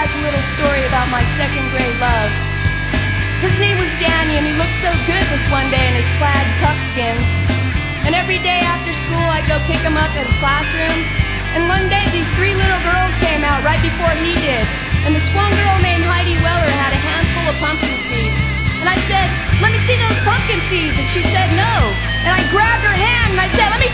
guys a little story about my second grade love. His name was Danny, and he looked so good this one day in his plaid tuckskins. And every day after school, I'd go pick him up at his classroom. And one day, these three little girls came out right before he did. And this one girl named Heidi Weller had a handful of pumpkin seeds. And I said, "Let me see those pumpkin seeds." And she said, "No." And I grabbed her hand and I said, "Let me